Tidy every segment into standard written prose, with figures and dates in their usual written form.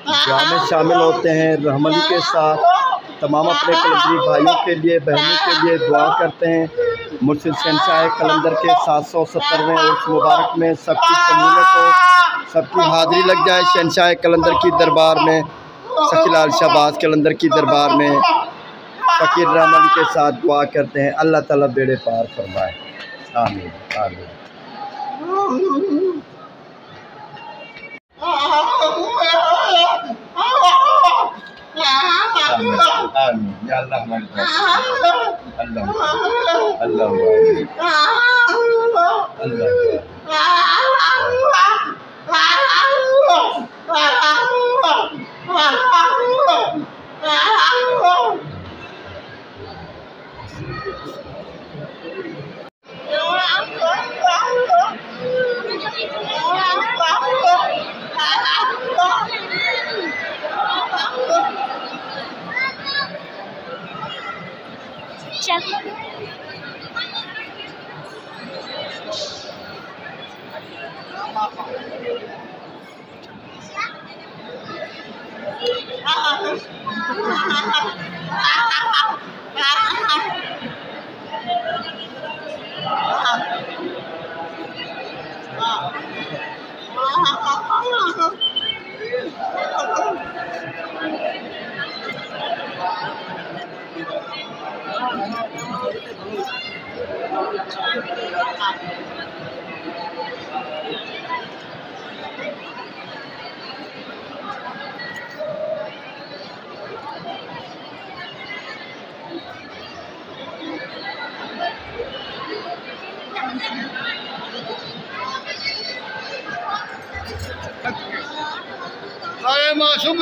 दुआ में शामिल होते हैं। रहमनी के साथ तमाम अपने कलंदरी भाइयों के लिए, बहनों के लिए दुआ करते हैं। मुर्शिद शहंशाह कलंदर के 770वें उर्स मुबारक में सबकी शमूलियत हो, सबकी हाज़िरी लग जाए। शहंशाह कलंदर की दरबार में, शकीलाल शहबाज कलंदर की दरबार में फ़कीर रहमनी के साथ दुआ करते हैं। अल्लाह ताला बेड़े पार फरमाए। आमीन आमीन। आमीन या अल्लाह हमारी दुआ। अल्लाह अल्लाह अल्लाह मासूम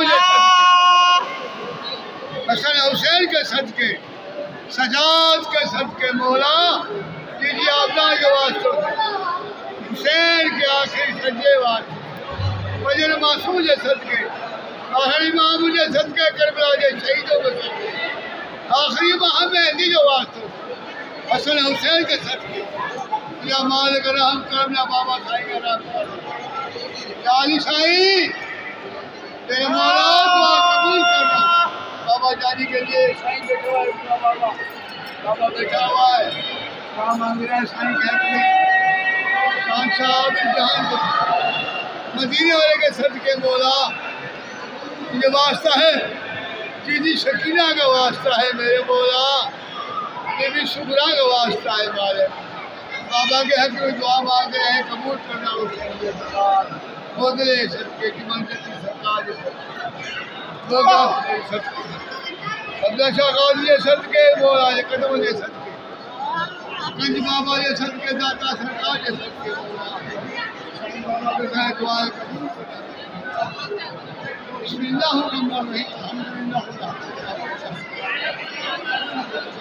हसन हुसैन के सदके, सजाद के सदके मौला कीजिए आपदा के वास्ते, हुसैन के आखिरी सज्जे वास्ते, वजन मासूम के सदके, आखिरी इमाम के सदके, करबला के शहीदों के सदके, आखिरी इमाम मेहदी के वास्ते, हसन हुसैन के सदके, या मालिक रहम करना, बाबा साईं का रहम करना, या अली साईं तेरे मौला दुआ कबूल करना। बाबा जानी के लिए साईं बैठा हुआ है, बाबा बाबा बैठा हुआ है, क्या मांग रहे हैं साईं कहते हैं खान साहब जहान मदीने वाले के सदके मौला ये वास्ता है, दीदी शकीना का वास्ता है मेरे मौला, बीबी शुक्रा का वास्ता है मारे। बाबा के हक में दुआ मांग रहे हैं, कबूल करना उसके बोदले सदके की मंजिल की सरकार अब्दुल्ला शाह गाजी सदके मौला ये कदम ये सदके, गंज बाबा ये सदके, दाता सरकार ये सदके मौला बाबा के साथ दुआ कबूल करना। बिस्मिल्लाह रहमान रहीम, अल्हम्दुलिल्लाह।